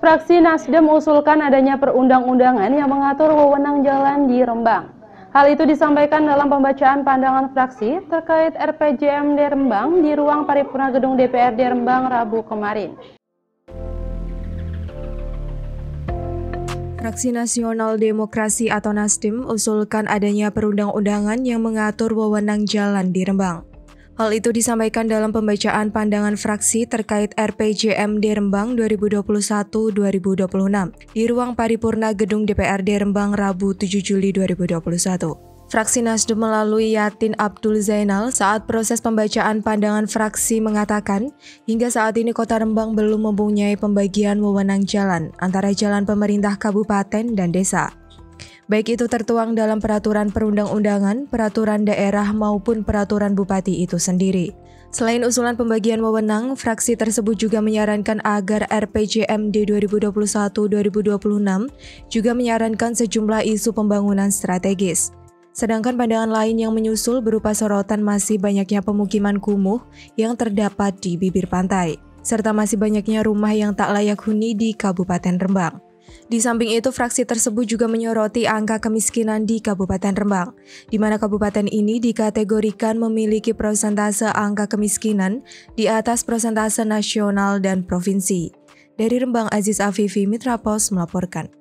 Fraksi Nasdem usulkan adanya perundang-undangan yang mengatur wewenang jalan di Rembang. Hal itu disampaikan dalam pembacaan pandangan fraksi terkait RPJMD Rembang di ruang paripurna gedung DPRD Rembang Rabu kemarin. Fraksi Nasional Demokrasi atau Nasdem usulkan adanya perundang-undangan yang mengatur wewenang jalan di Rembang. Hal itu disampaikan dalam pembacaan pandangan fraksi terkait RPJMD Rembang 2021-2026 di ruang paripurna gedung DPRD Rembang Rabu 7 Juli 2021. Fraksi Nasdem melalui Yatin Abdul Zainal saat proses pembacaan pandangan fraksi mengatakan, hingga saat ini Kota Rembang belum mempunyai pembagian wewenang jalan antara jalan pemerintah kabupaten dan desa. Baik itu tertuang dalam peraturan perundang-undangan, peraturan daerah maupun peraturan bupati itu sendiri. Selain usulan pembagian wewenang, fraksi tersebut juga menyarankan agar RPJMD 2021-2026 juga menyarankan sejumlah isu pembangunan strategis. Sedangkan pandangan lain yang menyusul berupa sorotan masih banyaknya pemukiman kumuh yang terdapat di bibir pantai, serta masih banyaknya rumah yang tak layak huni di Kabupaten Rembang. Di samping itu, fraksi tersebut juga menyoroti angka kemiskinan di Kabupaten Rembang, di mana kabupaten ini dikategorikan memiliki persentase angka kemiskinan di atas persentase nasional dan provinsi. Dari Rembang, Aziz Afifi, Mitra Pos melaporkan.